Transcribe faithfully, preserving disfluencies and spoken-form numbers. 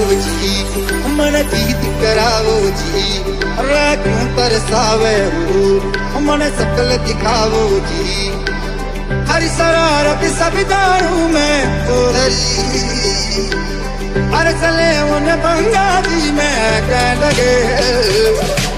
जी, मन गीत कराओ जी, रे क्यों तरसावे हो मन शकल दिखाओ जी। हर शरारत सब जानू मैं तोरी, हर चले उन बंगा जी में कह लगे